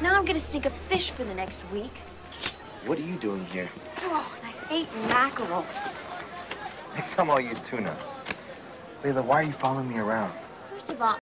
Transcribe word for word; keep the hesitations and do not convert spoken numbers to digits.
Now I'm gonna stink of fish for the next week. What are you doing here? Oh, and I hate mackerel. Next time I'll use tuna. Layla, why are you following me around? First of all,